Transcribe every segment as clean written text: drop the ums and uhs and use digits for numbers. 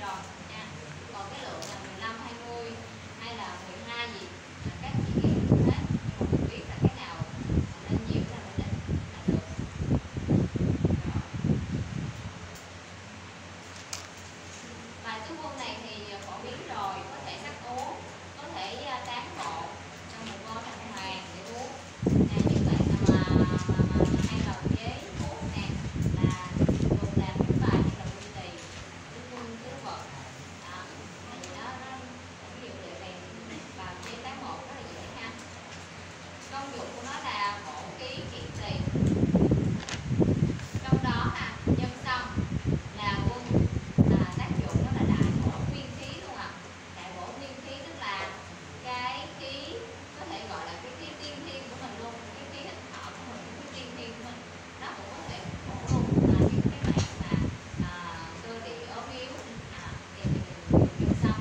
rồi nha. Còn cái lượng là 15, 20 hay là 12 gì là các chị ghi được hết, nhưng mà mình biết là cái nào nên nhiều là mình ít là được. Rồi. Bài số môn này thì phổ biến rồi, có thể sắc uống, có thể tán bộ trong một gói đàng hoàng để uống. Nè, những bạn mà hay làm giấy thuốc nè là thường làm những bài như là nguyên tỳ, tứ vật, thì nó ví dụ liệu này vào giấy tán một rất là dễ ha. Công dụng của nó là bổ ký kiện tỳ, trong đó nhân sâm là quân, tác dụng đó là đại bổ nguyên khí luôn ạ. Đại bổ nguyên khí tức là cái khí, có thể gọi là cái khí tiên thiên của mình luôn, cái khí hít thở của mình, cái khí tiên thiên của mình, nó cũng có thể bổ luôn. Những cái bạn mà cơ địa ốm yếu thì mình dùng nhân sâm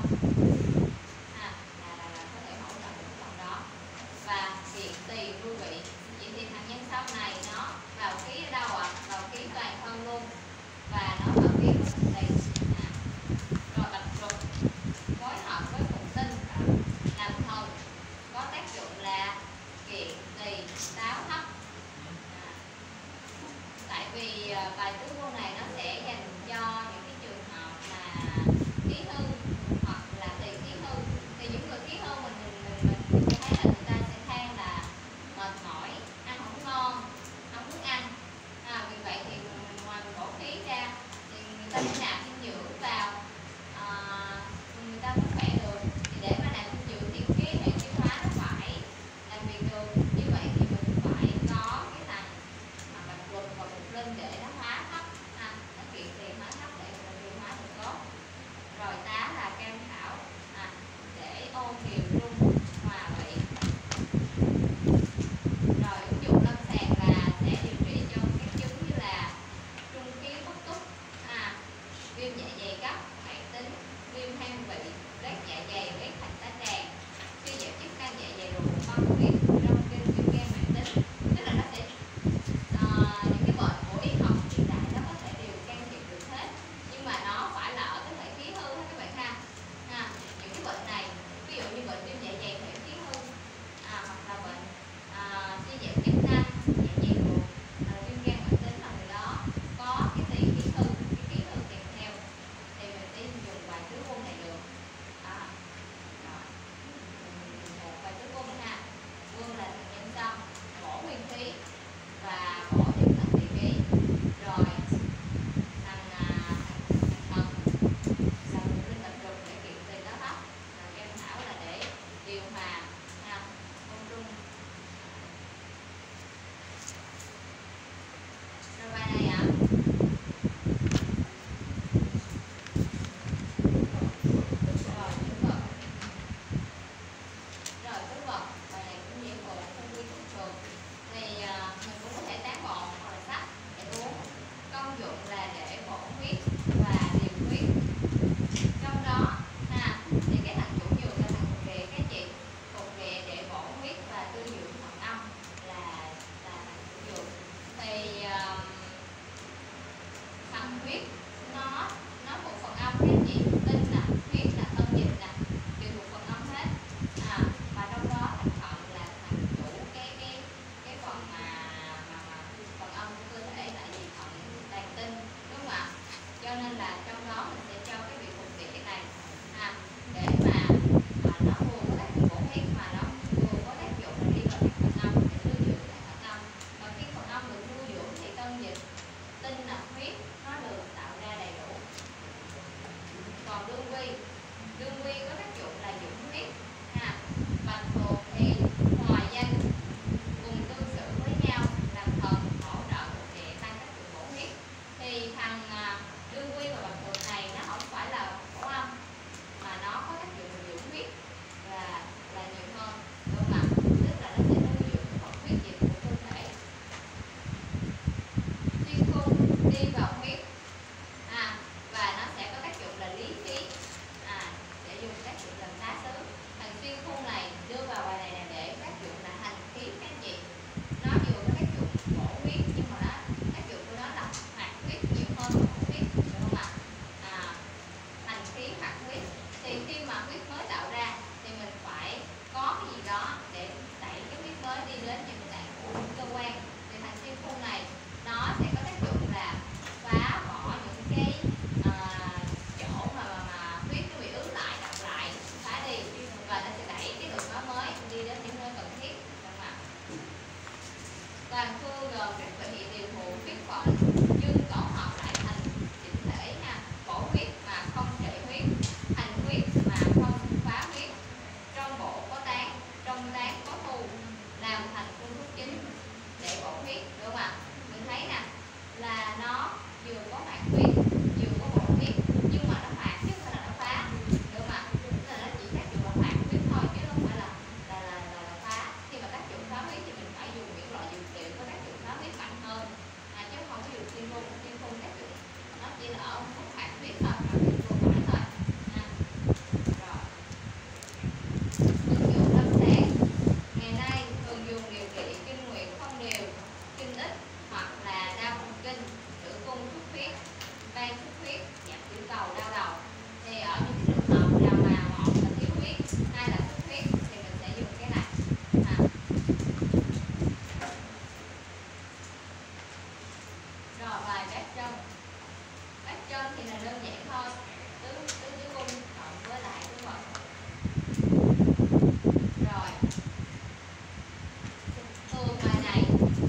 là có thể hỗ trợ được phần đó. Và kiện tỳ lưu vị, vậy thì thằng nhân sâm này nó vào khí ở đâu ạ? Vào khí toàn thân luôn, và nó vào khí của thằng tỳ. Rồi bạch trục phối hợp với phụng tinh làm thần, có tác dụng là kiện tỳ táo thấp. Tại vì bài tứ môn này nó sẽ dành cho những cái trường hợp mà khí hư hoặc là tỳ khí hư, thì những người khí hư mình thấy là người ta sẽ than là mệt mỏi, ăn không ngon, không muốn ăn. Vì vậy thì ngoài mình bổ khí ra thì người ta sẽ nạp dinh dưỡng vào, người ta mới khỏe được. Thì để mà nạp dinh dưỡng thì cái hệ tiêu hóa nó phải làm việc được, như vậy thì mình phải có cái thằng bạch tuộc và mục linh để nó hóa thấp, nó kiện tỳ hóa thấp để mình tiêu hóa được tốt. Rồi tá là cam thảo để ô kiều rung hòa vị. Rồi ứng dụng lâm sàng là sẽ điều trị cho các chứng như là trung khí bất túc, viêm dạ dày cấp, mãn tính, viêm hang vị, loét dạ dày, loét thành tá tràng, suy giảm chức năng dạ dày ruột, băng huyết, rong kinh, viêm gan mãn tính. Tức là nó sẽ những cái bệnh của y học hiện đại nó có thể đều can thiệp được hết, nhưng mà nó phải là ở cái thể khí hư các bạn ha. Những cái bệnh này, ví dụ như bệnh viêm dạ dày thể khí hư, hoặc là bệnh suy giảm chức năng dạ dày ruột, viêm gan mãn tính là người đó có cái tỳ khí hư, cái khí hư kèm theo, thì mình sẽ dùng bài tứ môn này được. Rồi, một bài tứ môn ha. trên thì là đơn giản thôi, tứ tứ cung cộng với lại tứ vật. Rồi thường bài này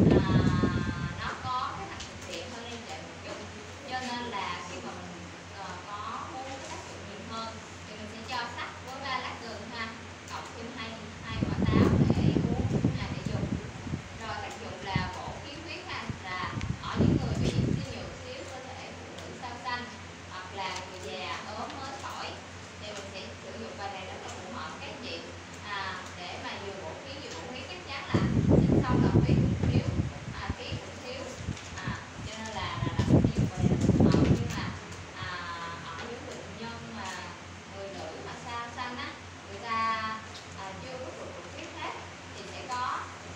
nó có cái mặt thực hiện hơn liên hệ một chút, cho nên là khi mà mình có muốn cái tác dụng nhiều hơn thì mình sẽ cho sách với 3 lát gừng ha, cộng thêm hai quả táo để uống để dùng. Rồi tác dụng là bổ khí huyết ha, là ở những người bị suy nhược xíu, cơ thể phụ nữ sao xanh hoặc là người già ốm mới khỏi thì mình sẽ sử dụng bài này rất là phù hợp các chị để mà vừa bổ khí vừa bổ huyết. Chắc chắn là sinh xong là huyết cũng thiếu, khí cũng thiếu, cho nên là mình sử dụng bài này là phù hợp. Nhưng mà ở những bệnh nhân mà người nữ mà sao xanh á, người ta chưa có được huyết hết thì sẽ có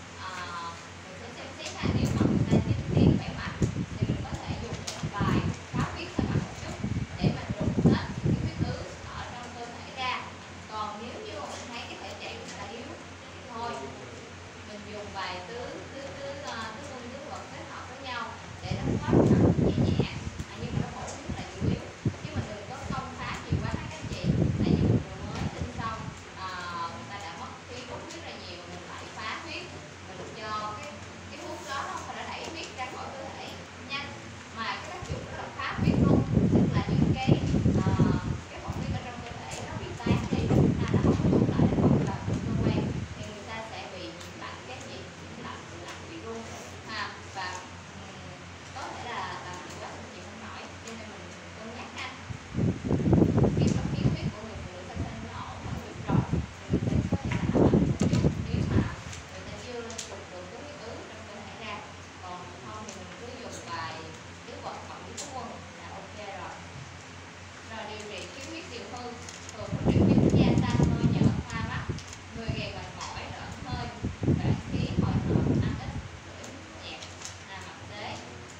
mình sẽ xem xét là nếu mà người ta chính tiền khỏe mạnh thì mình có thể dùng một bài phá huyết hơi mạnh một chút để mà đục hết những cái huyết ứ ở trong cơ thể ra. Còn nếu như mà mình thấy cái thể trạng người ta yếu thì thôi, mình dùng bài tứ cung tứ vật kết hợp với nhau để nó có nhẹ nhẹ, nhưng mà nó bổ huyết là chủ yếu, chứ mình đừng có công phá nhiều quá các chị. Tại vì mình vừa mới sinh xong người ta đã mất khí hút huyết là nhiều, mình lại phá huyết, mình cho cái thuốc đó nó không phải là đẩy huyết ra khỏi cơ thể nhanh, mà cái tác dụng đó là phá huyết luôn, tức là những cái phần huyết ở trong cơ thể nó bị tan đi, nó không có tụ lại, nó không vào cơ quan thì người ta sẽ bị lạnh cái gì, lạnh bị run và có thể là làm quá trình chịu không nổi, cho nên mình cân nhắc ha. Khi mà khí huyết của người phụ nữ sau sinh nó ổn hơn huyết rồi thì mình sẽ có thể là lạnh một chút nếu mà người ta chưa trục được cái huyết ứ trong cơ thể ra. Còn không thì mình cứ dùng bài tứ vật cộng với tứ quân là ok rồi. Rồi điều trị khí huyết tiểu hư thường có triệu chứng da xanh, môi nhợt, hoa mắt, người gầy mệt mỏi, đỡ hơi, đoạn khí, hồi hộp, ăn ít, lưỡi nhạt, mặt tế.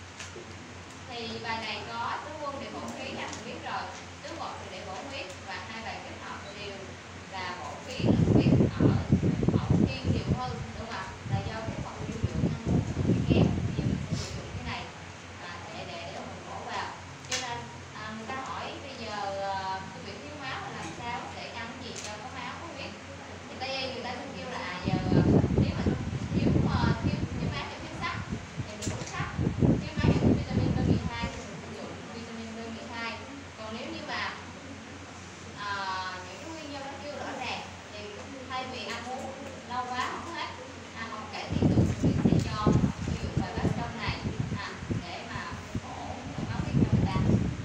Thì bài này có tứ quân để bổ khí là mình biết rồi, tứ vật thì để bổ huyết, và hai bài kết hợp đều là bổ khí lượng huyết ở thiên tiểu hư, đúng không ạ? Là do cái phần dinh dưỡng ăn uống nó bị kém, thì mình sẽ sử dụng cái này để mình bổ vào. Cho nên người ta hỏi bây giờ tôi bị thiếu máu là làm sao để ăn gì cho có máu có huyết, thì người ta sẽ kêu là giờ nếu mà thiếu máu cho thiếu sắt thì mình bổ sắt, thiếu máu cho vitamin B12 thì mình sử dụng vitamin B12. Còn nếu như mà những cái nguyên nhân nó chưa rõ ràng thì thay vì ăn uống lâu quá không hết, không cải thiện được thì mình sẽ cho sử dụng bài bát trong này để mà bổ máu huyết cho người ta.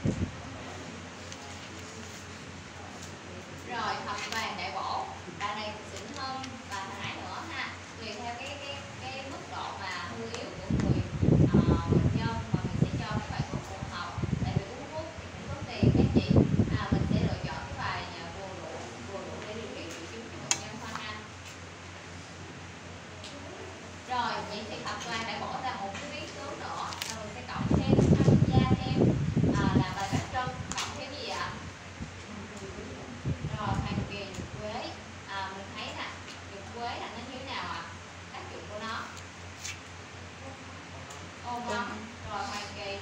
Rồi thập vàng đại bổ, bài này xịn hơn và nãy nữa ha, tùy theo cái mức độ mà hư yếu của người bệnh nhân mà mình sẽ cho cái bài thuốc phù hợp. Tại vì uống thuốc thì cũng có tiền các chị, mình sẽ lựa chọn cái bài vừa đủ để điều trị triệu chứng cho bệnh nhân thôi ha. Rồi vậy thì thập vàng đại bổ là một cái biến tướng nữa, là mình sẽ cộng thêm tham gia thêm là bài bát trân, cộng thêm gì ạ? Rồi hoàng kỳ, dược quế, mình thấy nè, dược quế là nó như thế nào ạ? Tác dụng của nó ôn nóng. Rồi hoàng kỳ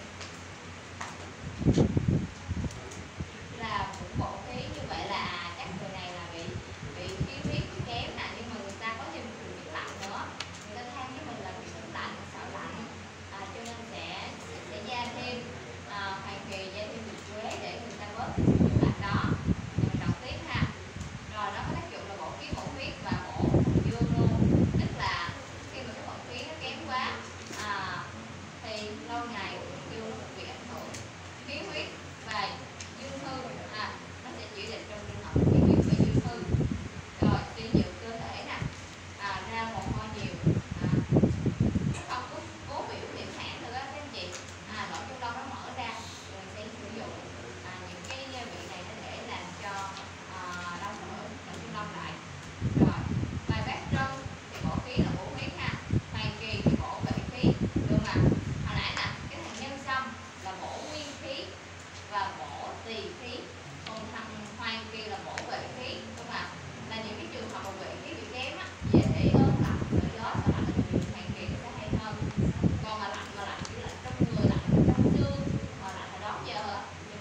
là cũng bổ khí, như vậy là chắc người này là bị khí huyết kém nè, nhưng mà người ta có thêm một bị lạnh nữa, người ta than với mình là bị lạnh, sợ lạnh, cho nên sẽ gia thêm hoàng kỳ, gia thêm dược quế để người ta bớt cái sự lạnh đó. Mình đọc tiếp ha. Rồi nó có tác dụng là bổ khí bổ huyết và bổ thuần dương luôn, tức là khi mà cái vận khí nó kém quá thì lâu ngày thuần dương nó bị ảnh hưởng khí huyết và dương hư, nó sẽ chỉ định trong trường hợp khí huyết và dương hư. Rồi suy nhược cơ thể nè, ra mồ hôi nhiều, không có cố biểu hiện hãn được á các anh chị, lỗ chân lông nó mở ra, rồi sẽ sử dụng những cái vị này để làm cho đau mỡ lỗ chân lông lại. Rồi bài bát trân thì bổ khí là bổ huyết ha, hoàng kỳ thì bổ vệ khí, đúng không ạ? Hồi nãy nè cái thằng nhân sâm là bổ nguyên khí và bổ tỳ khí, còn thằng hoàng kỳ là bổ vệ khí, đúng không ạ? Là những cái trường hợp mà vệ khí bị kém á, dễ ốm lạnh, sợ gió, sợ lạnh là nhiều hoàng kỳ nó sẽ hay hơn. Còn mà lạnh chỉ là trong người, lạnh trong xương, mà lạnh là đó giờ thì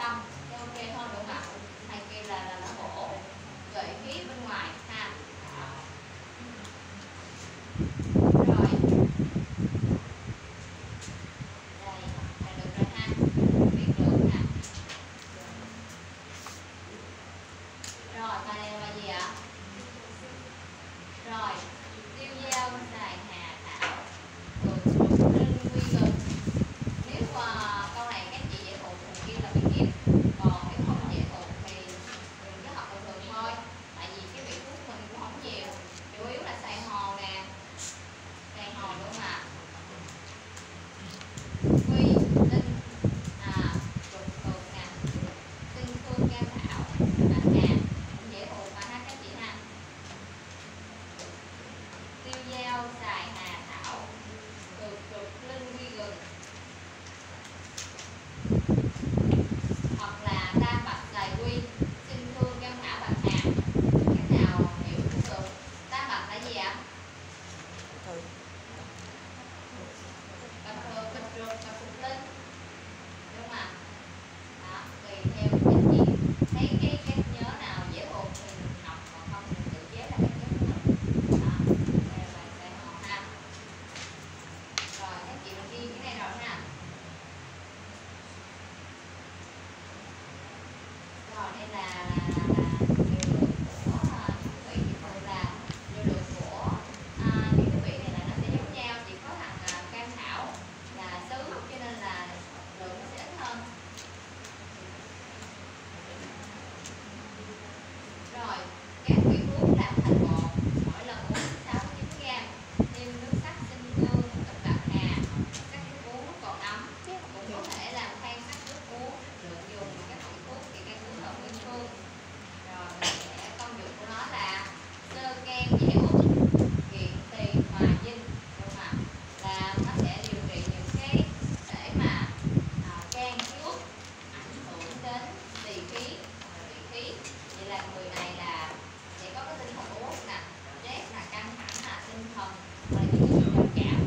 trong thì ok hơn đúng không ạ? Hay kia là nó bổ gợi khí bên ngoài ha. Rồi đây là được rồi ha, biết được ha. Rồi bài này là gì ạ? Rồi tiêu dao xài hà thảo được trục linh quy gừng. Nếu câu này các chị dễ thuộc thì ghi là biết kịp, còn nếu không dễ thuộc thì mình cứ học bình thường thôi, tại vì cái vị thuốc mình cũng không nhiều, chủ yếu là xài hồ nè, xài hồ đúng không ạ? Quy linh trục thực nè, tinh phương cam thảo bạc hà cũng dễ thuộc mà ha các chị ha. Tiêu dao xài hà thảo được trục linh quy gừng, hoặc là tam bạch xài quy sinh thương cam thảo bạc hà. Cái nào hiểu cũng được. Tam bạch là gì ạ? Bạch thường, bạch trục, bạch trục linh đúng không ạ? Đó, tùy theo các chị thấy cái nhớ nào dễ thuộc thì mình học, còn không thì mình tự chế là cái nhớ của mình. Đó, đây là bài sẽ học ha. Rồi các chị mình ghi cái này rồi ha. Rồi đây là liều lượng của những vị thường là liều lượng của những cái vị này là nó sẽ giống nhau, chỉ có thằng cam thảo là sứ cho nên là lượng nó sẽ ít hơn. Rồi các vị thuốc làm thành bột, mỗi lần uống 6-9 g, thêm nước sắc sinh hương, ít bạc hà, sắc nước uống còn ấm, cũng có thể làm phan sắc nước uống, lượng dùng các vị thuốc thì cây thuốc hợp nguyên phương. Rồi mình sẽ công dụng của nó là sơ can dễ uống, kiện tỳ hòa dinh đúng không ạ? Là nó sẽ điều trị những cái để mà can thiếu, ảnh hưởng đến tỳ khí và vị khí. Vậy là người này là sẽ có cái tinh thần uống nè, stress là căng thẳng là tinh thần, hoặc là những cái trầm cảm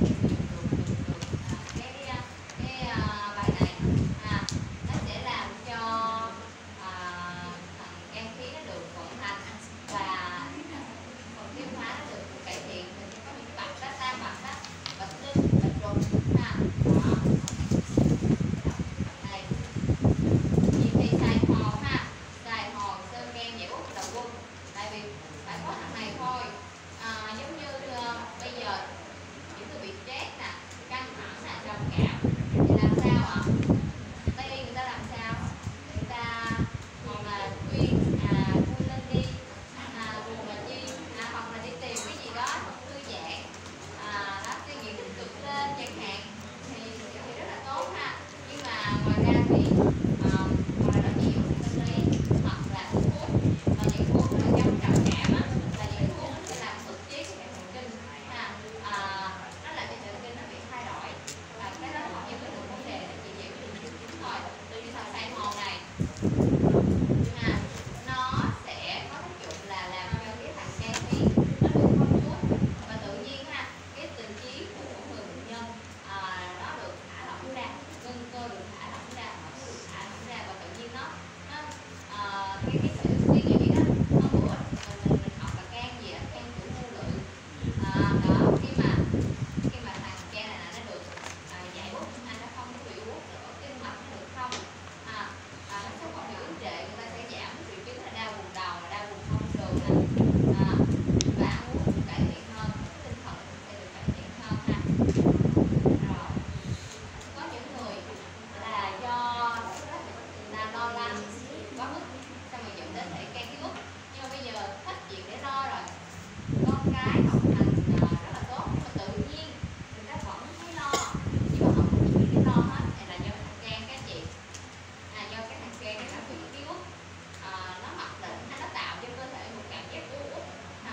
cái bài này nó sẽ làm cho thằng can khí nó được vận hành và phần tiêu hóa nó được cải thiện. Mình sẽ có những cái bạch đó, tam bạch đó, bạch linh, bạch trục ha. Đó. Đây. Nhiều khi xài hồ ha, xài hồ sơ can dễ uống đầu quân, tại vì phải có thằng này thôi. Giống như bây giờ những người bị stress nè, căng thẳng nè, trầm cảm thì làm sao ạ? Tây y người ta làm sao? Người ta hoặc là khuyên vui lên đi, buồn là chi, hoặc là đi tìm cái gì đó thư giãn, đó, suy nghĩ tích cực lên chẳng hạn, thì rất là tốt ha. Nhưng mà ngoài ra thì hoặc là nói chuyện tâm lý, hoặc là uống thuốc, và những thuốc mà chống trầm cảm á, là những thuốc nó sẽ làm ức chế cái hệ thần kinh ha. Nó làm cho thần kinh nó bị thay đổi, cái đó không như cái được vấn đề, nó chỉ dễ bị triệu chứng thôi. Từ như thằng xài hồ này nó sẽ có tác dụng là làm cho cái thằng can khí nó được thông suốt, và tự nhiên ha, cái tình trí của người bệnh nhân nó được thả lỏng ra, gân cơ được thả lỏng ra, nó được thả lỏng ra, và tự nhiên nó cái sự suy nghĩ đó nó bổ ích. Mình học là can gì á, can chủ ngu lượng. Đó, khi mà thằng can này nó được giải bút, nó không có bị uống nữa, kinh mạch nó được thông, nó sẽ không bị ức trệ, người ta sẽ giảm triệu chứng là đau vùng đầu, là đau vùng thông thường nè, và ăn uống cũng cải thiện hơn, tinh thần cũng sẽ được cải thiện hơn ha. Rồi có những người là do là lo lắng quá mức, xong rồi dẫn đến thể can thiếu, nhưng mà bây giờ hết chuyện để lo rồi, con cái học hành rất là tốt, nhưng mà tự nhiên người ta vẫn thấy lo, nhưng mà không có chuyện để lo hết. Này là do thằng can các chị, do cái thằng can nó bị ký ức, nó mặc định hay nó tạo cho cơ thể một cảm giác u uất,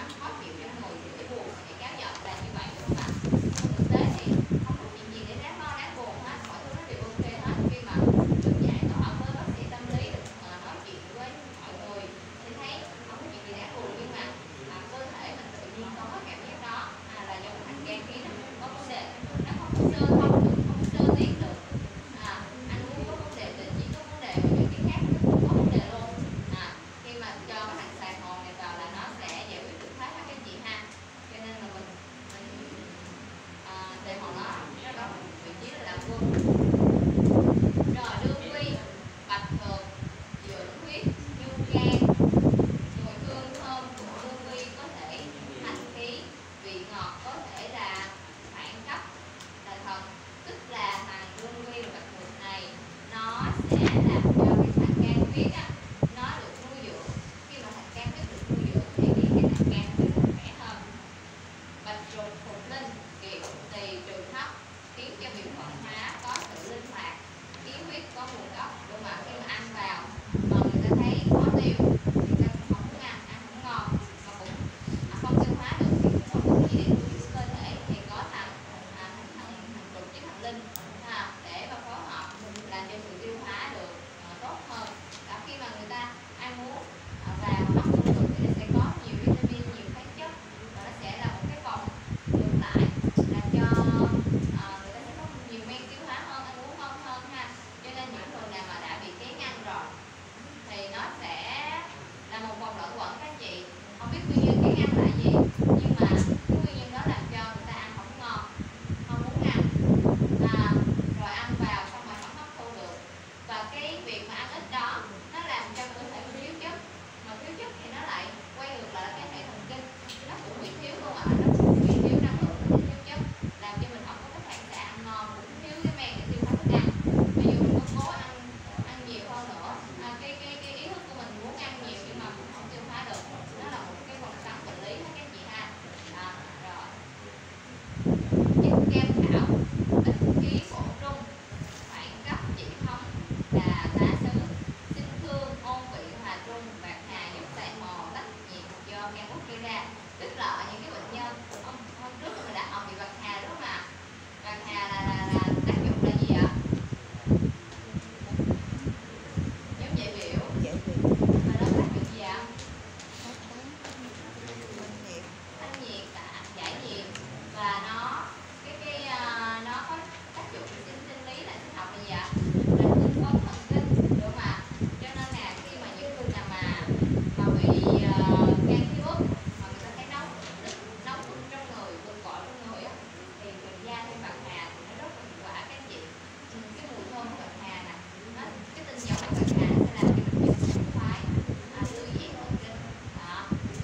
mà ăn ít đó nó làm cho cơ thể mình thiếu chất, mà thiếu chất thì nó lại quay ngược lại là cái hệ thần kinh nó cũng bị thiếu luôn ạ, nó cũng bị thiếu năng lượng, nó thiếu chất, làm cho mình không có cái phản xạ ăn ngon, cũng thiếu cái men để tiêu hóa thức ăn. Ví dụ mình có cố ăn nhiều hơn nữa, cái ý thức của mình muốn ăn nhiều nhưng mà mình không tiêu hóa được, nó là một cái vòng xoắn bệnh lý đó các chị ha. Rồi chất cam thảo ít khí bổ trung, phản cấp trị thống, đà tá sứ, sinh thương, ôn vị hòa trung, bạc hà giúp giải mồ tách nhiệt do gan uống gây ra. Tức là ở những cái bệnh nhân hôm trước mình đã học về bạc hà đúng không ạ? Bạc hà là tác dụng là gì ạ? Giống dễ biểu. Mà nó tác dụng gì ạ? Thanh nhiệt, giải nhiệt, và nó nó có tác dụng sinh lý là sinh học là gì ạ? Là hưng phấn thần kinh, đúng không ạ? Cho nên là khi mà những người nào mà bị gan thiếu ức mà người ta thấy nóng bức trong người, bực bội trong người á, thì mình gia thêm bạc hà thì nó rất là hiệu quả các chị. Cái mùi thơm của bạc hà nè, cái tinh dầu của bạc hà nó sẽ làm cho mình dễ sảng khoái, thư giãn thần kinh đó.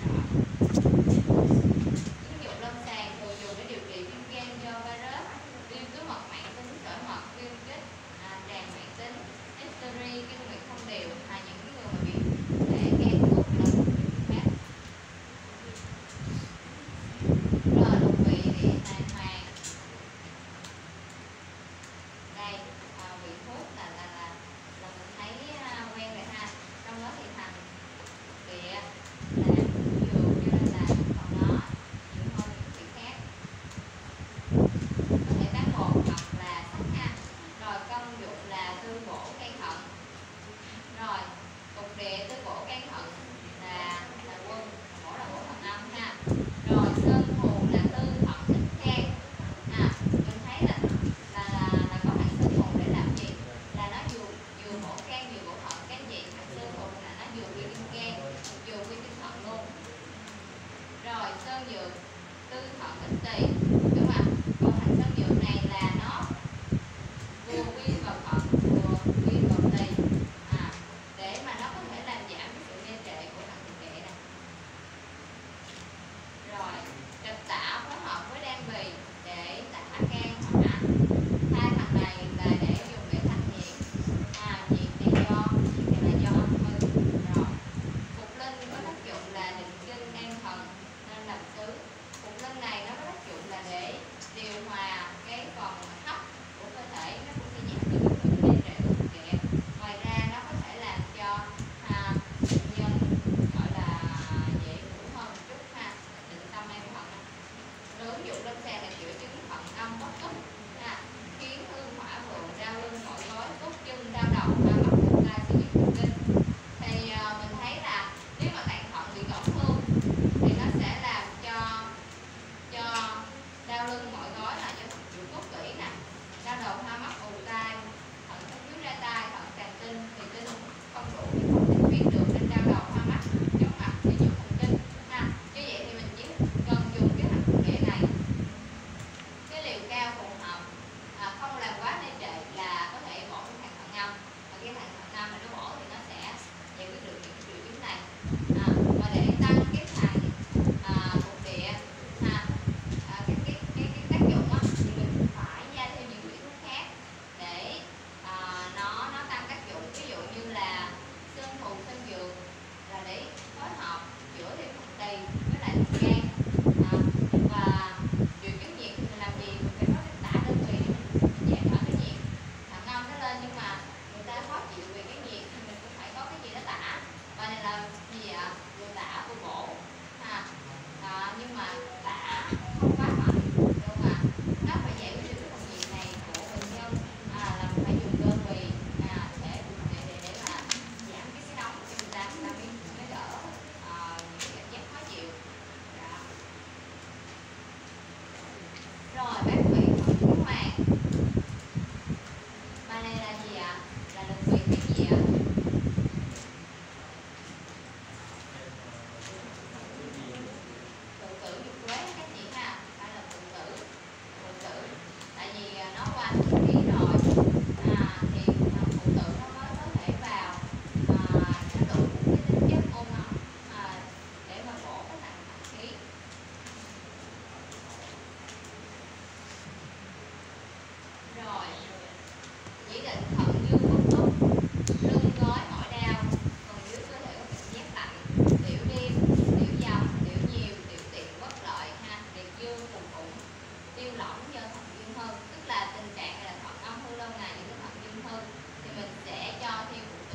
Ứng dụng lâm sàng thường dùng để điều trị viêm gan do virus, viêm túi mật mãn tính, sỏi mật, viêm kết tràng mãn tính, hysteria, kinh nguyệt không đều, những người mà bị để gan thuốc là khác. Rồi đục vị thì đàng hoàng. Đây vị thuốc là mình thấy quen rồi ha. Trong đó thì thành địa là dược, cho nên là còn nó nhiều hơn những vị khác. Có thể bán bột hoặc là sắc ăn. Rồi công dụng là tư bổ gan thận. Rồi cục địa tư bổ gan thận là quân, bổ là bổ thận âm ha. Rồi sơn phù là tư thận thích gan. Mình thấy là có hạt sơn phù để làm gì? Là nó vừa bổ gan vừa bổ thận các chị. Hạt sơn phù là nó vừa vi kim gan vừa vi kim thận luôn. Rồi sơn dược tư thận ích tỳ, đúng không ạ? Còn hạt sơn dược này là nó vừa quy vào thận vừa quy vào tỳ, để mà nó có thể làm giảm cái sự đê trệ của thận tiền tệ này. Rồi trạch tả phối hợp với đan bì để tả gan hoặc ảnh. Hai thằng này là để dùng để thanh nhiệt, nhiệt này là do âm hư. Rồi phục linh có tác dụng là định kinh an thần nên làm xứ. Phục linh này nó có tác dụng là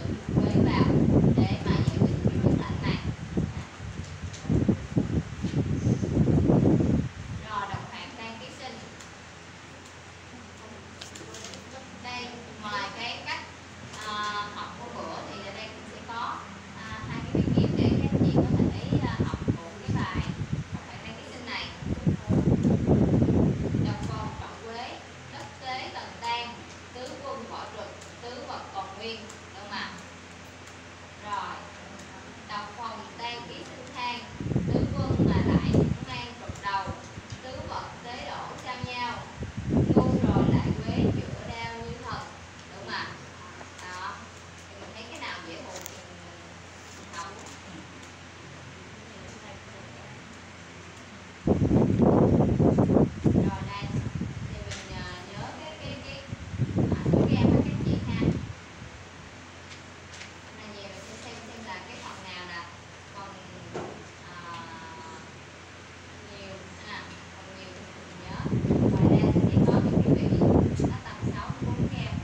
quế vào để mà giải quyết cái chứng bệnh này. Rồi độc hạt tan ký sinh. Đây ngoài cái cách học của bữa thì ở đây cũng sẽ có hai cái bí kíp để các chị có thể học của cái bài độc hạt tan ký sinh này. Độc phòng trọng quế, đất tế tần tan, tứ quân võ trực, tứ vật còn nguyên, đúng không ạ? Rồi độc phòng tan ký sinh than, tứ quân mà lại mang trục đầu, tứ vật tế đổ trao nhau, ngu rồi lại quế chữa đau như thần, đúng không ạ? Đó, thì mình thấy cái nào dễ buồn thì mình học. Rồi đây thì mình nhớ cái số game của các chị ha. Hôm nay về mình sẽ xem là cái phần nào là còn nhiều còn nhiều thì mình nhớ. Ngoài ra thì sẽ có những cái vị nó tầm 6 đến 4 game.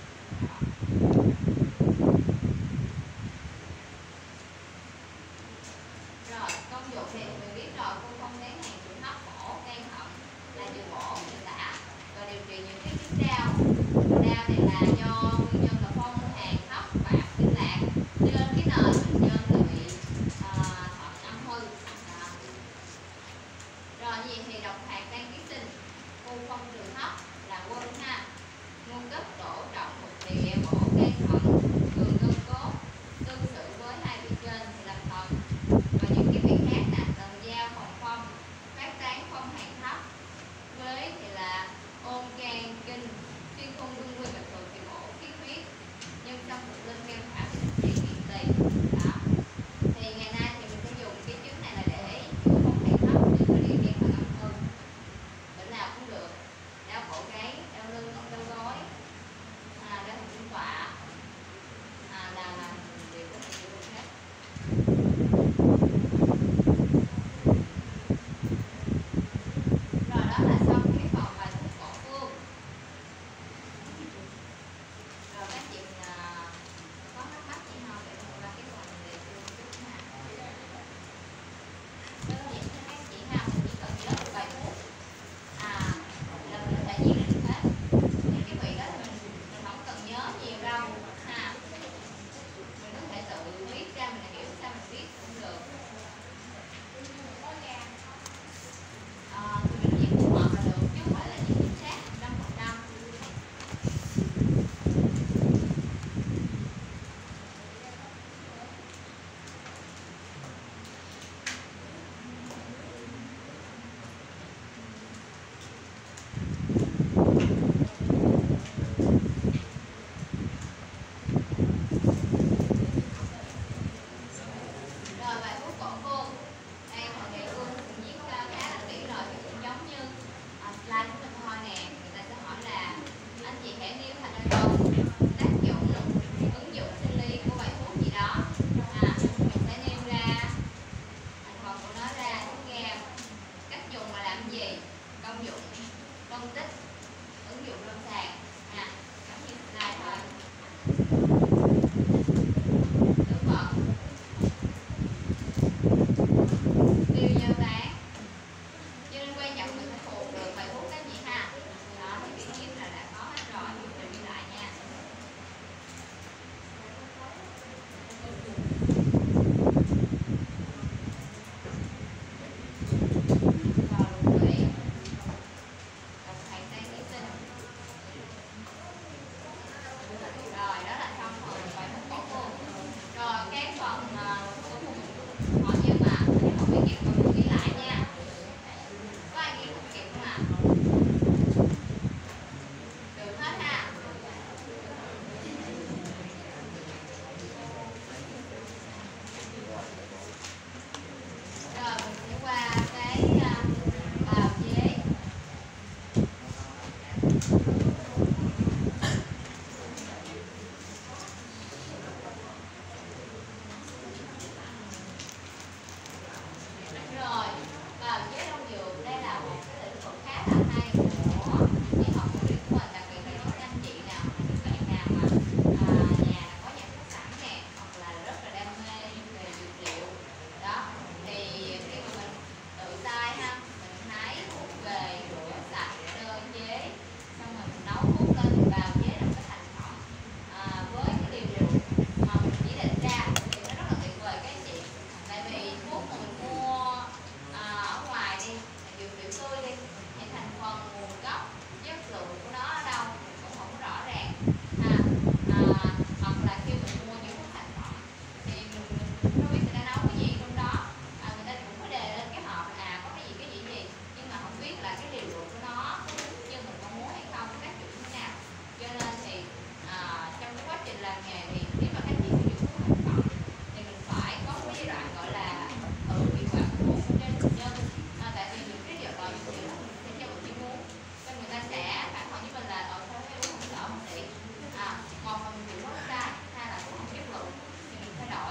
Rồi công dụng thì mình biết rồi, cô không nén hàng trừ hấp bổ gan thận là trừ bổ trừ tả và điều trị những cái chứng đau. Đau thì là do nguyên nhân là phong hàn thấp bạc kinh lạc trên cái nền bệnh nhân là bị thận âm hư. Rồi gì thì độc hạt tan ký sinh, khu phong trừ hấp là quân ha, ngu cấp tổ trọng một địa bổ gan thận cường gân cốt, tương tự với hai vị trên thì làm thần. Và những cái vị khác là tần giao phòng phong, phát tán phong hàn thấp, với thì là ôn gan kinh, xuyên khung đương quy bình thường thì bổ khí huyết, nhưng trong thực linh gan thảo thì trị kiện tỳ. Đó. Thì ngày nay thì mình sẽ dùng cái chứng này là để chữa phong hàn thấp, để có đi gan thận âm hư. Bệnh nào cũng được, đau cổ gáy, đau lưng, đau gối, đau thần kinh tọa, là đều có thể chữa được hết. Rồi đó là xong cái phần bài thuốc cổ phương. Rồi các chị có thắc mắc gì không?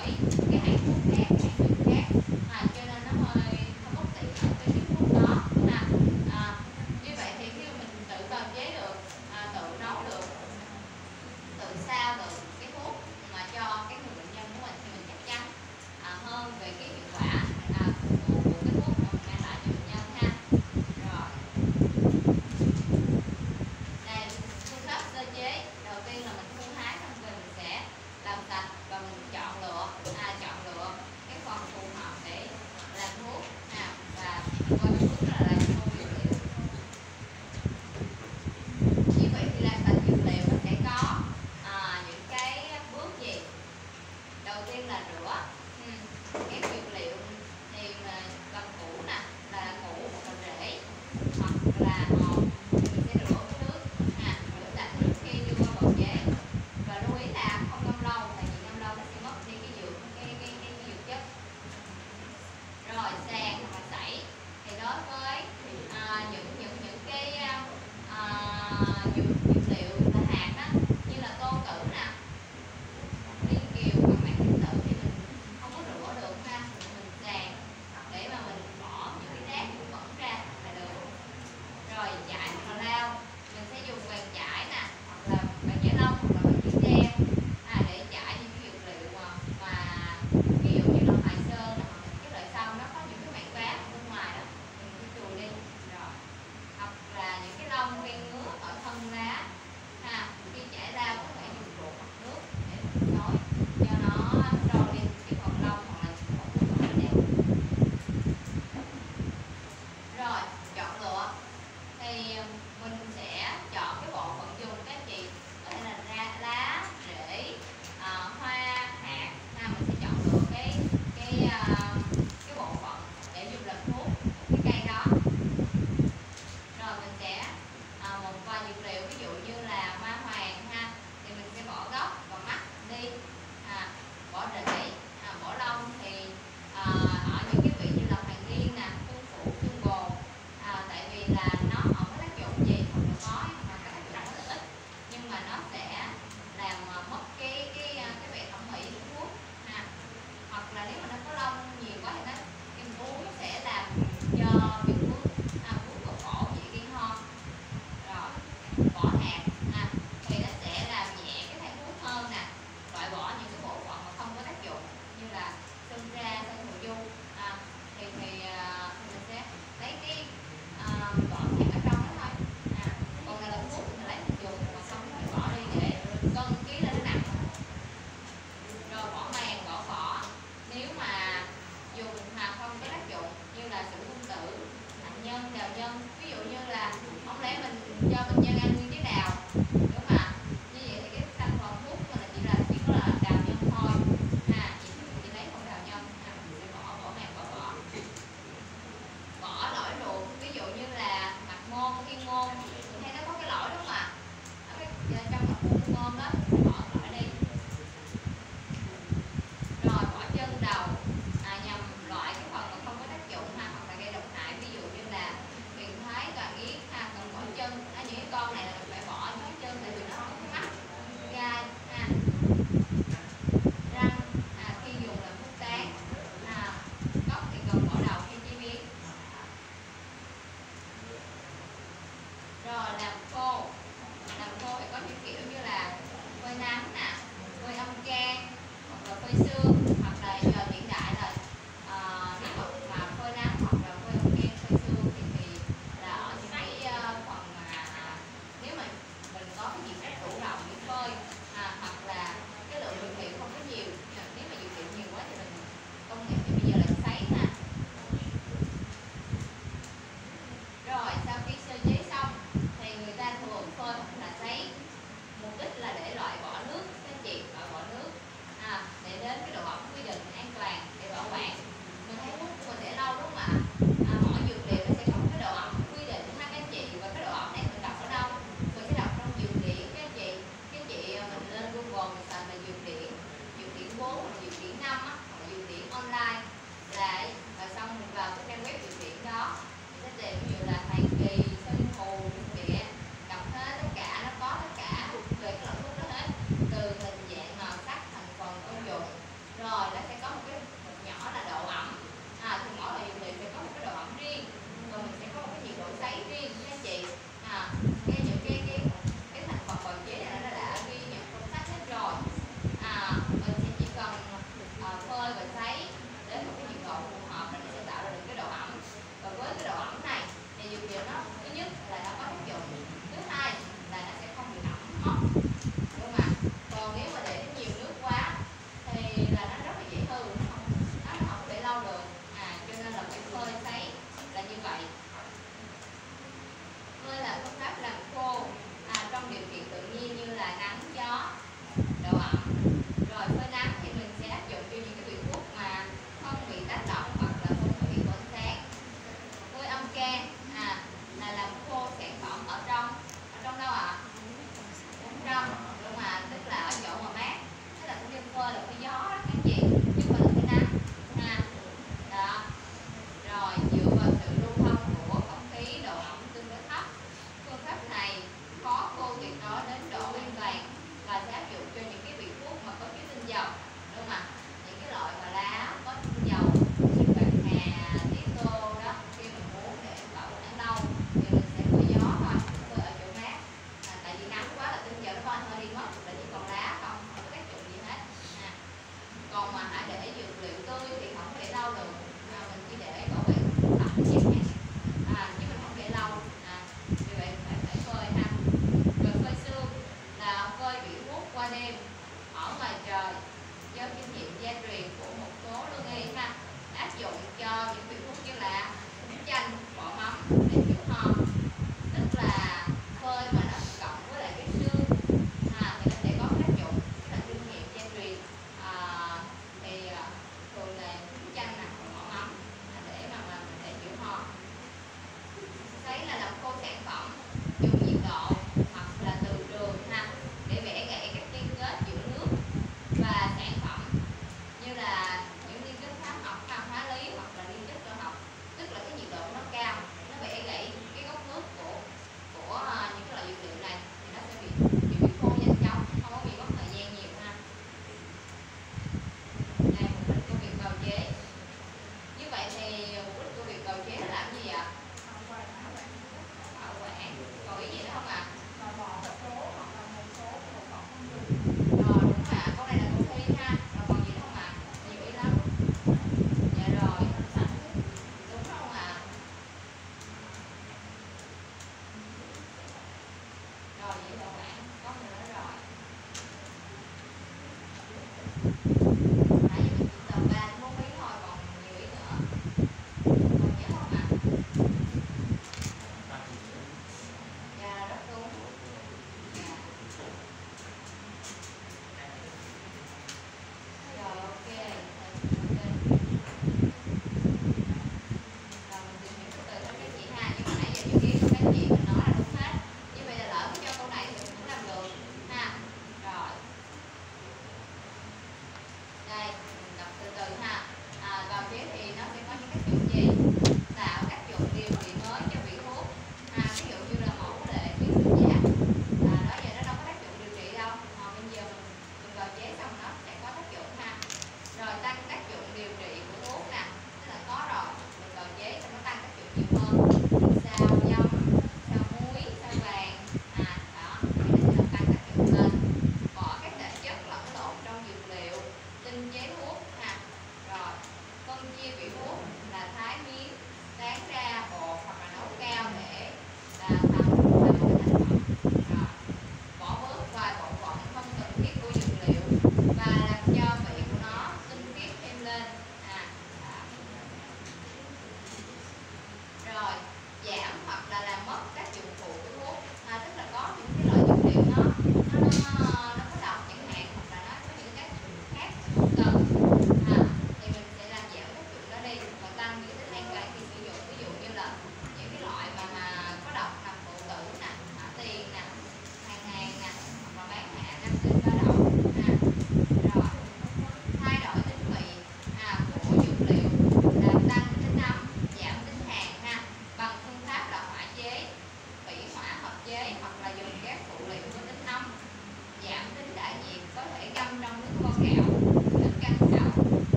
đổi cái hãng thuốc khác, cái hãng dược khác, cho nên nó hơi bất tiện ở cái thuốc đó. Như vậy thì khi mà mình tự bào chế được, tự nấu được, tự sao được cái thuốc mà cho cái người bệnh nhân của mình thì mình chắc chắn hơn về cái hiệu quả của cái thuốc mà mình mang lại cho bệnh nhân ha. Rồi đây phương pháp sơ chế, đầu tiên là mình thu hái xong rồi mình sẽ làm sạch và mình chọn lựa cái phần phù hợp để làm thuốc và coi cái thuốc là làm không dược liệu. Như vậy thì làm sạch dược liệu nó sẽ có những cái bước gì. Đầu tiên là rửa. Cái dược liệu thì làm củ nè, là củ hoặc là rễ hoặc là hột, mình sẽ rửa với nước rửa sạch trước khi đưa qua bào chế. Và lưu ý là không ngâm lâu, tại vì ngâm lâu nó sẽ mất đi cái dược chất. Rồi sàng hoặc là sảy, thì đối với những cái dược liệu là hạt á, như là tô tử nè, liên kiều hoặc mảng tinh tử thì mình không có rửa được ha, mình sàng để mà mình bỏ những cái rác bẩn ra là được. Rồi chải hoặc là lau, mình sẽ dùng bàn chải nè, hoặc là bàn chải lông hoặc là bàn chải tre để chải những cái dược liệu mà ví dụ như là hoài sơn hoặc là cái loại sau nó có những cái mảng vá ở bên ngoài đó, mình cứ chùi đi. Rồi hoặc là những cái lông gây ngứa ở thân lá khi chảy ra có thể dùng bột hoặc nước để mình xối cho nó trôi đi cái phần lông hoặc là phần của đẹp. Rồi chọn lựa thì mình sẽ chọn cái bộ phận dùng, các anh chị có thể là lá, rễ, hoa, hạt mình sẽ chọn lựa cái bộ phận để dùng làm thuốc của cái cây đó. Rồi mình sẽ một vài dược liệu, ví dụ như là hoa hoàng thì mình sẽ bỏ gốc và mắt đi, bỏ rễ, bỏ lông thì ở những cái vị như là hoàng liên nè, hương phụ, xương bồ, tại vì là nó không có tác dụng gì, không có khói mà cái tác dụng rất là ít, nhưng mà nó sẽ làm mất cái vẻ thẩm mỹ của thuốc hoặc là nếu mà nó có lông nhiều quá thì cái uống nó sẽ làm cho bị vướng vào cổ, dễ gây ho. Rồi bỏ hạt thì nó sẽ làm nhẹ cái thang thuốc hơn nè, loại bỏ những cái bộ phận mà không có tác dụng như là sơn ra, sơn phù du thì mình sẽ lấy cái vỏ hạt ở trong đó thôi. Còn là thuốc thì mình lấy mình dùng mà xong thì bỏ đi để cân ký lên nó nặng. Rồi bỏ màng, bỏ vỏ, nếu mà dùng không có tác dụng như là sữa cung tử, hạnh nhân, đào nhân, ví dụ như là không lẽ mình cho bệnh nhân ăn nguyên trái đào, đúng không ạ? Như vậy thì cái thành phần thuốc của mình chỉ có là đào nhân thôi chỉ lấy một đào nhân mình sẽ bỏ màng, bỏ vỏ. Bỏ lõi ruột, ví dụ như là mặt môn, thiên môn hay nó có cái lõi, đúng không ạ? Ở trong mặt môn, thiên môn đó mình bỏ lõi đi. Rồi bỏ chân đầu nhằm loại cái phần mà không có tác dụng hoặc là gây độc hại, ví dụ như là huyền thái, toàn yết, còn bỏ chân những cái con này là mình phải bỏ những cái chân tại vì nó không có mắt, gai, răng khi dùng làm thuốc tán, gốc thì cần bỏ đầu khi chế biến. Rồi làm khô thì có những kiểu như là phơi nắng phơi âm can hoặc là phơi sương, hoặc là giờ hiện đại rồi nếu mà phơi nắng hoặc là phơi âm can, phơi sương thì là ở những cái phần mà nếu mà mình có cái diện tích đủ rộng để phơi hoặc là cái lượng dược liệu không có nhiều, nếu mà dược liệu nhiều quá thì mình công nghệ thì bây giờ là sấy Rồi sau khi sơ chế xong thì người ta thường phơi hoặc là sấy, mục đích là để loại bỏ nước, các chị, loại bỏ nước để đến cái độ ẩm quy định an toàn để bảo quản. Mình thấy thuốc của mình để lâu, đúng không ạ? Mỗi dược liệu nó sẽ có một cái độ ẩm quy định các anh chị, và cái độ ẩm này mình đọc ở đâu? Mình sẽ đọc trong dược điển các anh chị. Các chị mình lên Google mình search là dược điển 4 hoặc dược điển 5 hoặc là dược điển online và xong mình vào cái trang web dược điển đó mình sẽ tìm ví dụ là hoàng kỳ, sơn phù, dược địa, đọc hết tất cả, nó có tất cả về cái loại thuốc đó hết, từ hình dạng, màu sắc, thành phần, công dụng. Rồi vậy là nó rất là dễ hư, nó không có để lâu được. Cho nên là phải phơi sấy là như vậy. Phơi là phương pháp làm khô trong điều kiện tự nhiên như là nắng, gió, độ ẩm. Rồi phơi nắng thì mình sẽ áp dụng cho những cái vị thuốc mà không bị tác động hoặc là không có bị có ánh sáng. Phơi âm can là làm khô sản phẩm ở trong đâu ạ? Trong, đúng mà, tức là ở chỗ mà mát. Tức là cũng như phơi là phơi gió đó các chị, chứ không phải là phơi nắng. Đó. Rồi dựa vào sự lưu thông của không khí, độ ẩm tương đối thấp. Phương pháp này khó khô tuyệt đối đến độ an toàn và sẽ áp dụng cho những cái vị thuốc mà có chứa tinh dầu, đúng không ạ? Những cái loại mà lá có tinh dầu như bạc hà, tía tô đó, khi mình muốn để bảo quản lâu thì mình sẽ phơi gió thôi, phơi ở chỗ mát. Tại vì nắng quá là tinh dầu nó bay hơi đi mất, là chỉ còn lá không có tác dụng gì hết. Còn mà hãy để dược liệu tươi thì không để lâu được, mình chỉ để bảo vệ lạnh chẳng hạn, chứ mình không để lâu. Vì vậy phải phơi ha. Rồi phơi xương là phơi bị thuốc qua đêm ở ngoài trời, do kinh nghiệm gia truyền của một số lương y áp dụng cho những vị thuốc như là chanh, bỏ mắm để chữa ho. Tức là phơi mà nó cộng với lại cái xương thì nó sẽ có tác dụng. Tức là kinh nghiệm gia truyền thì thường là chanh bỏ mắm để mà để chữa ho. Sấy là làm khô sản phẩm dùng nhiệt độ hoặc là từ trường để bẻ gãy các liên kết giữa nước và sản phẩm, như là những liên kết hóa học, hóa lý hoặc là liên kết cơ học. Tức là cái nhiệt độ nó cao, nó bẻ gãy cái gốc nước của những cái loại dược liệu này thì nó sẽ bị khô nhanh chóng, không có bị mất thời gian nhiều ha. Đây, mục đích của việc bào chế. Như vậy thì mục đích của việc bào chế là làm gì ạ? Bảo quản. Còn ý gì nữa không ạ? Rồi đúng ạ, câu này là câu thi ha. Rồi còn gì nữa không ạ? Nhiều ý lắm. Dạ rồi. Đúng không ạ? Rồi vậy bảo quản, có người nói rồi. Nãy giờ mình chỉ tầm 3-4 ý thôi, còn nhiều ý nữa. Còn nhớ không ạ? Dạ rất đúng. Rồi ok. Rồi mình tìm hiểu từ từ các chị ha. Nhưng mà nãy giờ chữ ký của các chị mình nói là đúng hết. Như vậy là lỡ cái cho câu này thì mình cũng làm được ha. Rồi. Đây, mình đọc từ từ ha. Bào chế thì nó sẽ có những tác dụng gì? Tạo tác dụng điều trị mới cho vị thuốc. Ví dụ như là mẫu lệ tuyến thượng giác. Đó giờ nó đâu có tác dụng điều trị đâu. Bây giờ mình bào chế xong nó sẽ có tác dụng ha. Rồi tăng tác dụng điều trị của thuốc nè, tức là có rồi, mình bào chế xong nó tăng tác dụng nhiều hơn. Sao nhâm, sao muối, sao vàng, đó, thì nó sẽ làm tăng tác dụng lên. Bỏ các tạp chất lẫn lộn trong dược liệu, tinh chế thuốc ha. Rồi phân chia vị thuốc là thái miếng,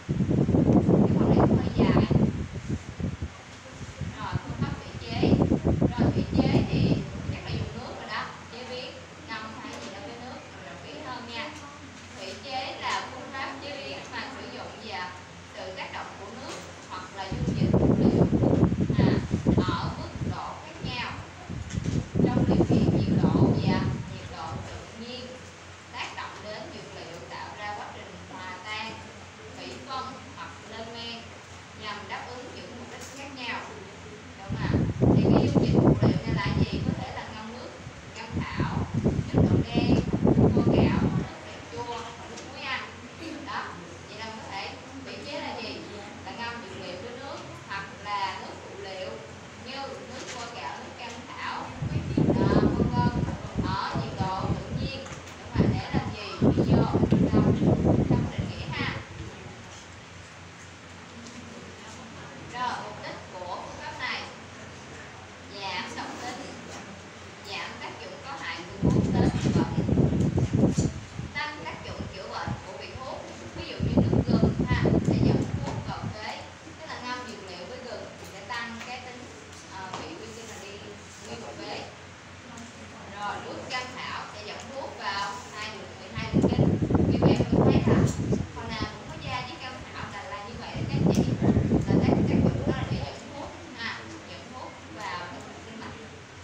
Cái phần này cũng hơi dài. Rồi phương pháp thủy chế. Rồi thủy chế thì chắc là dùng nước rồi đó, chế biến ngâm hay gì đó với nước rồi kỹ hơn nha. Thủy chế là phương pháp chế biến mà sử dụng sự tác động của nước hoặc là dung dịch phụ liệu ở mức độ khác nhau trong điều kiện nhiệt độ và nhiệt độ tự nhiên tác động đến dược liệu tạo ra quá trình hòa tan, thủy phân hoặc lên men nhằm đáp ứng những mục đích khác nhau. Đúng không ạ? Thì cái dung dịch phụ liệu này là gì? Có thể là ngâm nước, cam thảo, nước đậu đen, nước vo gạo, nước cà chua hoặc nước muối ăn. Đó, vậy là có thể thủy chế là gì? Là ngâm dược liệu với nước hoặc là nước phụ liệu như nước vo gạo, nước cam thảo, vân vân ở nhiệt độ tự nhiên. Đúng rồi, để làm gì? Lý do trong định nghĩa ha. Rồi mục đích của phương pháp này: giảm độc tính, giảm tác dụng có hại của thuốc đến bệnh, tăng tác dụng chữa bệnh của vị thuốc. Ví dụ như nước gừng sẽ dẫn thuốc vào phế, tức là ngâm dược liệu với gừng sẽ tăng cái tính vị vi sinh là đi nguyên vào phế. Rồi nước cam thảo sẽ dẫn thuốc vào 12 đường kinh. Như vậy mình thấy là hồi nào cũng có da với cam thảo là như vậy các chị, là tác dụng đó là để dẫn thuốc dẫn thuốc vào kinh mạch.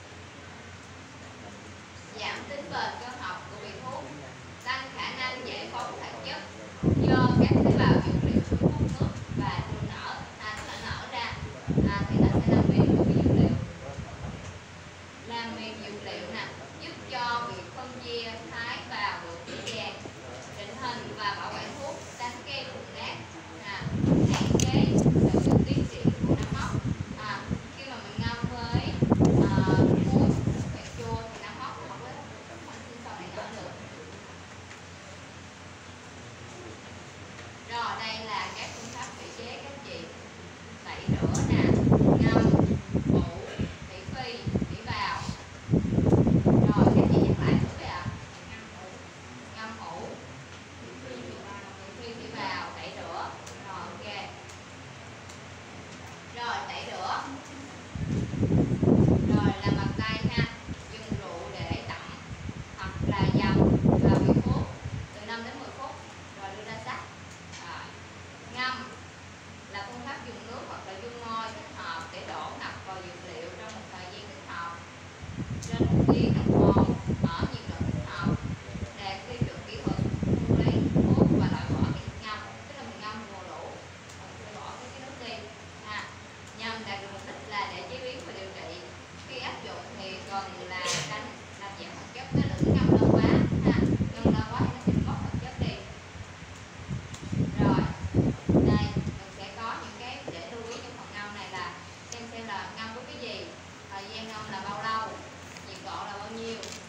Giảm tính bền cơ học của vị thuốc, tăng khả năng giải phóng hoạt chất do các tế bào dược liệu hút nước và thường nở, tức là nở ra thì nó sẽ làm mềm được cái dược liệu, làm mềm dược liệu giúp cho việc phân chia thái vào được dễ dàng, định hình và bảo quản thuốc, đánh kem mục nát, hạn chế sự tiến triển của nấm mốc. Khi mà mình ngâm với muối, cà chua thì nấm mốc hoặc là sinh sau này nở được. Rồi đây là các phương pháp thủy chế các chị: tẩy rửa ngâm, ủ, thủy phi, thủy bào. Rồi các chị nhắc lại thử đi ạ. Ngâm, ủ, thủy phi, thủy bào, tẩy rửa. Rồi ok. Rồi tẩy rửa. Rồi làm bằng tay dùng rượu để tẩm hoặc là dầm vào vị thuốc từ 5 đến 10 phút rồi đưa ra sắc. Ngâm là phương pháp dùng nước hoặc là dung môi thích hợp để đổ ngập vào dược liệu trong một thời gian thích hợp trên 1 tiếng đồng hồ ở nhiệt độ thích hợp, đạt tiêu chuẩn kỹ thuật lấy thuốc và loại bỏ cái ngâm, tức là mình ngâm vừa đủ mình bỏ cái nước đi nhằm đạt được mục đích là để chế biến và điều trị. Khi áp dụng thì cần là tránh làm giảm hoạt chất, cái lượng ngâm lâu quá ngâm lâu quá thì nó sẽ mất hoạt chất đi. Rồi đây mình sẽ có những cái để lưu ý trong phần ngâm này là xem là ngâm với cái gì, thời gian ngâm là bao lâu, nhiệt độ là bao nhiêu.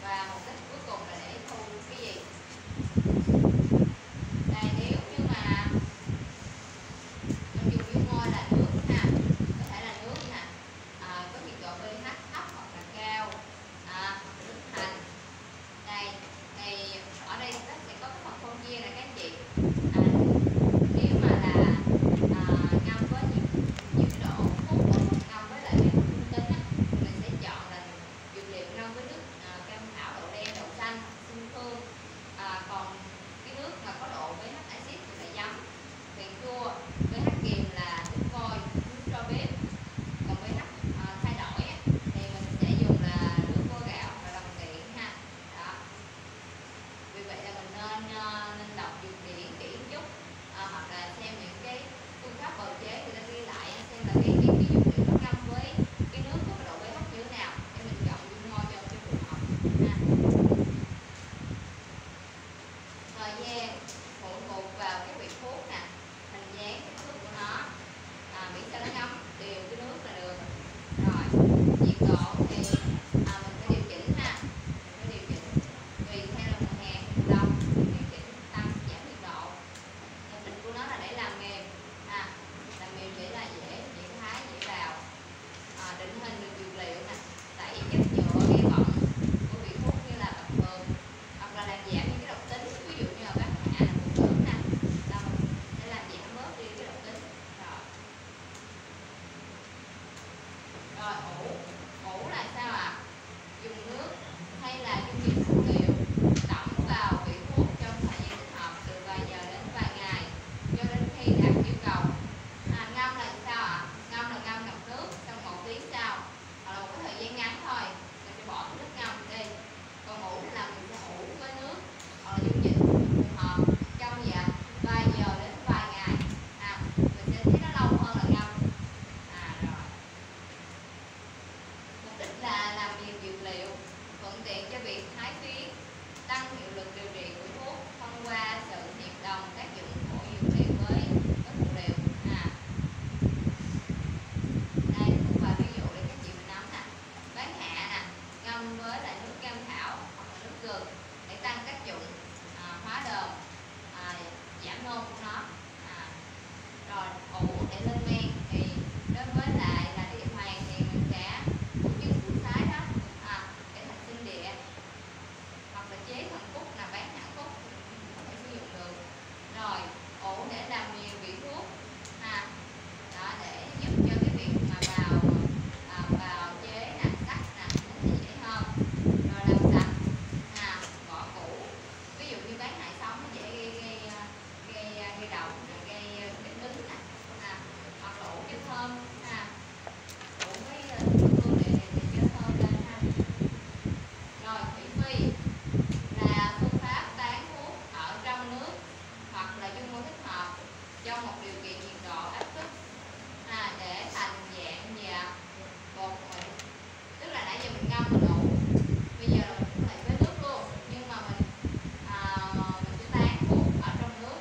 ủ để lên men. Thì đối với lại là địa hoàng thì mình sẽ ủ trứng củ sái đó để thành sinh địa, hoặc là chế thành cúc là bán hạt cúc có thể sử dụng được. Rồi ủ để làm nhiều vị thuốc đó, để giúp cho cái việc mà bào chế nè, sắc nè nó sẽ dễ hơn. Rồi làm sạch vỏ củ, ví dụ như bán hại sống nó dễ gây độc, gây bệnh ứng nè, hoặc là ủ cho thơm ủ với hương để cho thơm lên ha. Rồi thủy phi là phương pháp bán thuốc ở trong nước hoặc là dung môi thích hợp trong một điều kiện nhiệt độ áp suất để thành dạng và bột mịn. Tức là nãy giờ mình ngâm mình ủ, bây giờ là mình cũng lại với nước luôn, nhưng mà mình sẽ tán thuốc ở trong nước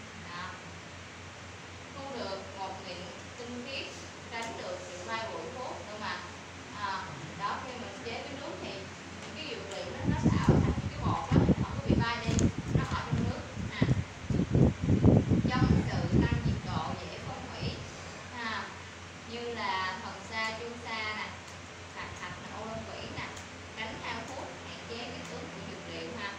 thu được bột mịn tinh khiết, tránh được sự bay bụi thuốc nữa mà. Đó, khi mình chế với nước thì những cái dược liệu nó tạo thành cái bột đó không có bị bay đi, nó ở trong nước chống sự tăng nhiệt độ dễ phân hủy như là thần sa, chu sa nè, bạc thạch, ô long vĩ nè, tránh hao thuốc, hạn chế cái tướng của dược liệu ha.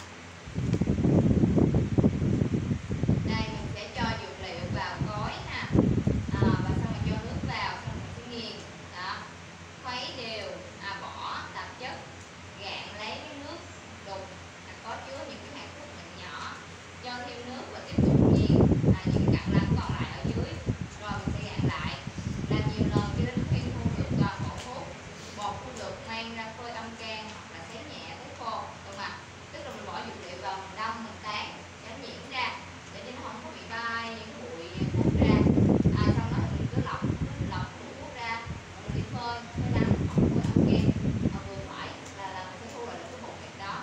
Đây mình sẽ cho dược liệu vào gói và xong rồi cho nước vào, xong mình sẽ nghiền đó, khuấy đều, bỏ tạp chất, gạn lấy cái nước đục có chứa những cái hạt thuốc mịn nhỏ, cho thêm nước và tiếp tục nghiền những cặn lắng còn lại ở dưới. Rồi mình sẽ gạn lại, làm nhiều lần cho đến khi thu được toàn bộ thuốc. Bột thu được mang ra phơi âm can hoặc là sấy nhẹ tới khô, đúng không ạ? Tức là mình bỏ dược liệu vào, mình đông, mình tán cho nó nhuyễn ra, để cho nó không có bị bay những bụi thuốc ra. Sau đó thì mình cứ lọc bụi thuốc ra, rồi mình đi phơi nắng hoặc phơi âm can vừa phải là mình sẽ thu lại được cái bột mịn đó.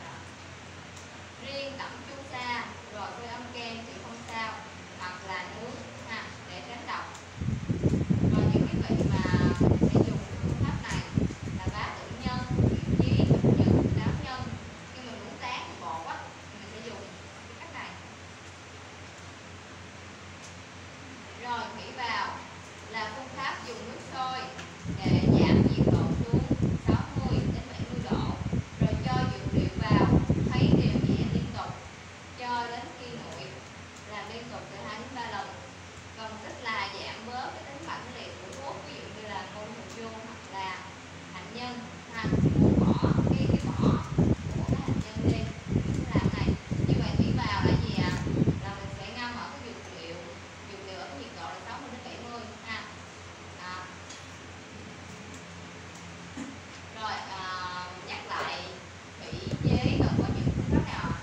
Riêng tẩm chu sa rồi phơi âm can thì không sao, hoặc là nướng để tránh độc. Rồi những cái vị mà mình sẽ dùng phương pháp này là bá tử nhân, luyện chí, thập nhật, đáo nhân. Khi mình muốn tán bột thì mình sẽ dùng cái cách này. Rồi thủy vào là phương pháp dùng nước sôi để giảm nhiệt độ xuống 60 đến 70 độ, rồi cho dược liệu vào, khuấy đều nhẹ liên tục cho đến khi nguội, làm liên tục từ 2 đến 3 lần. Còn tức là giảm bớt cái tính mãnh liệt của thuốc, ví dụ như là ngô hồng chuông hoặc là hạnh nhân bỏ cái vỏ của cái hạnh nhân đi, làm này. Như vậy thủy vào là gì là mình sẽ ngâm ở cái dược liệu ở cái nhiệt độ là 60 đến 70 Rồi nhắc lại thủy chế còn có những phương pháp nào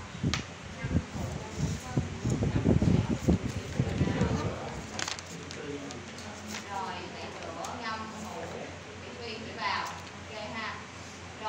rồi tẩy rửa, ngâm, ủ, thủy vào, ok ha.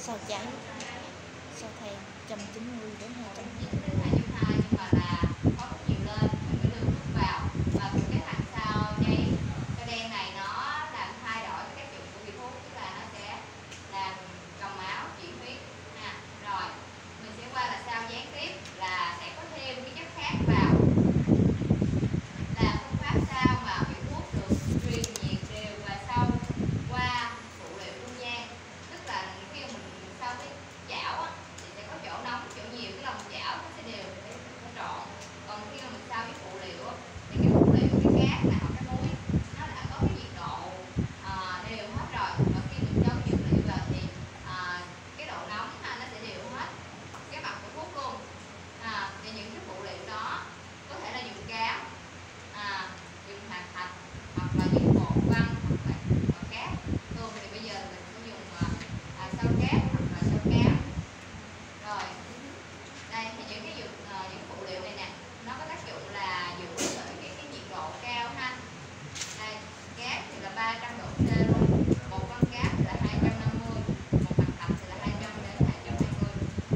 Xào trắng xào than 190 đến 220. Đến 220, nhưng mà là có rất nhiều lên, mình phải đưa nước vào và cái thằng sao dây cái đen này nó làm thay đổi các dụng của vị thuốc, tức là nó sẽ làm cầm máu chuyển huyết ha. Rồi mình sẽ qua là sao gián tiếp, là sẽ có thêm cái chất khác vào, là phương pháp sao mà vị thuốc được truyền nhiệt đều và sâu qua phụ liệu trung gian. Tức là khi mà mình sau cái chảo á, thì sẽ có chỗ nóng chỗ nhiều, cái lòng chảo nó sẽ đều để nó trộn. Còn khi mà mình sao với phụ liệu á, thì cái phụ liệu, cái cát này hoặc cái muối nó đã có cái nhiệt độ đều hết rồi, và khi mình cho cái dược liệu vào thì cái độ nóng nó sẽ đều hết cái mặt của thuốc luôn. Thì những cái phụ liệu đó có thể là dùng cám, dùng hạt thạch, hoặc là dùng bột văng, hoặc là cát. Thường thì bây giờ mình sẽ dùng sao cát hoặc là sao cám. Rồi đây thì những phụ liệu này nè, nó có tác dụng là giữ cái nhiệt độ cao ha. Đây, cát thì là 300 độ C luôn, một con cát thì là 250, một hạt thạch thì là 200 đến 220.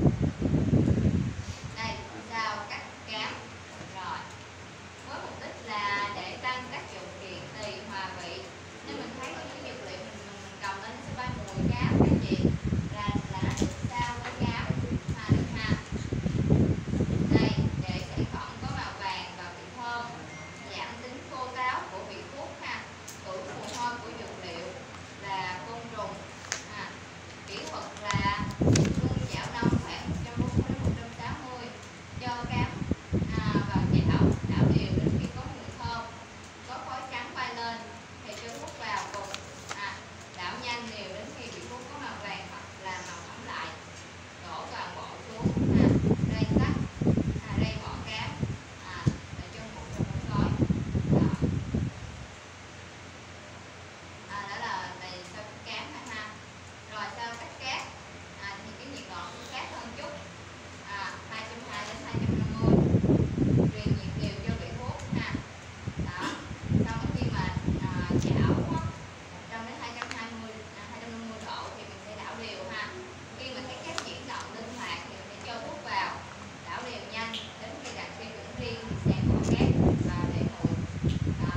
Đây, sao cắt cám. Rồi với mục đích là để tăng tác dụng kiện tỳ hòa vị, nên mình thấy những cái dược liệu mình cầm lên sẽ bay mùi cám các chị, là nó được sao với cám được ha. Đây, để sản phẩm có màu vàng và vị thơm, giảm tính khô táo của vị thuốc ha, khử mùi hôi của dược liệu là côn trùng. Kỹ thuật là luôn chảo nóng khoảng 140 đến 160, cho cám vào chảo, đảo đều đến khi có mùi thơm, có khói trắng bay lên thì cho thuốc vào cùng, đảo nhanh đều đến khi vị thuốc có màu vàng hoặc là màu ấm lại, đổ toàn bộ xuống rây sắt, rây vỏ cám, để cho một trong một gói. Đó là này sao cám ha. Rồi sao cắt cát, thì cái nhiệt độ của cát hơn chút, 220 đến 250, truyền nhiệt đều cho vị thuốc ha. Đó, sau khi mà chảo 100 đến 220, 250 độ thì mình sẽ đảo đều ha. Khi mà thấy cát chuyển động linh hoạt thì mình sẽ cho thuốc vào, đảo đều nhanh đến khi đạt tiêu chuẩn riêng thì sẽ bỏ cát và để nguội. Đó.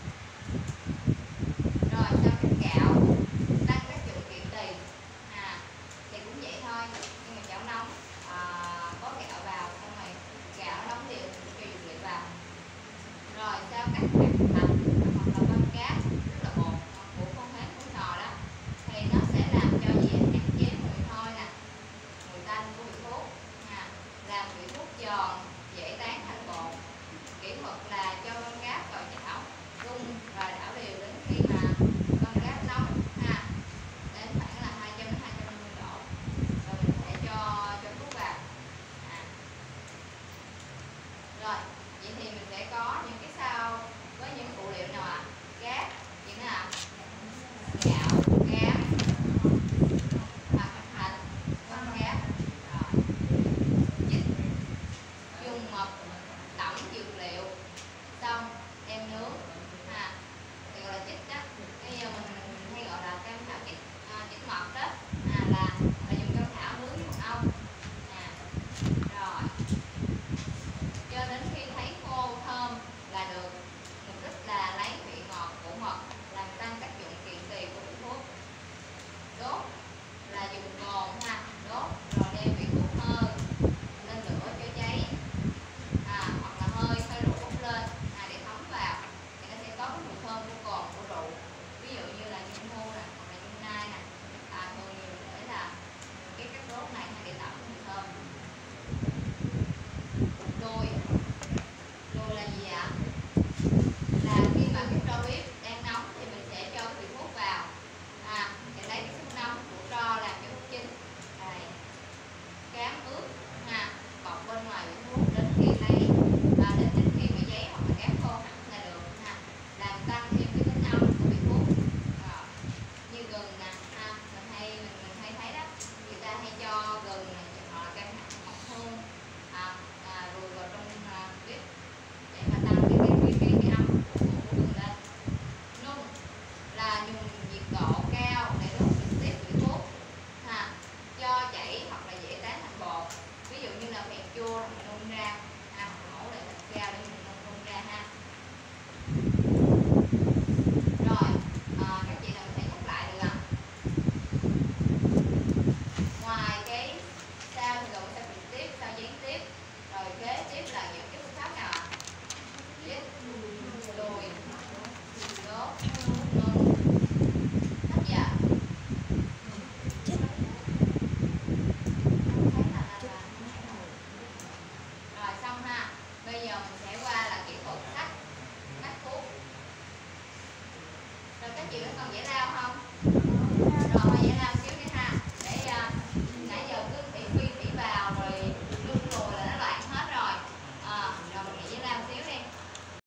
Rồi sau cắt gạo, tăng tác dụng kiện tỳ, thì cũng vậy thôi, nhưng mà chảo nóng có gạo vào, xong rồi gạo nóng đều cho dược liệu vào. Rồi sau cắt hạt thạch,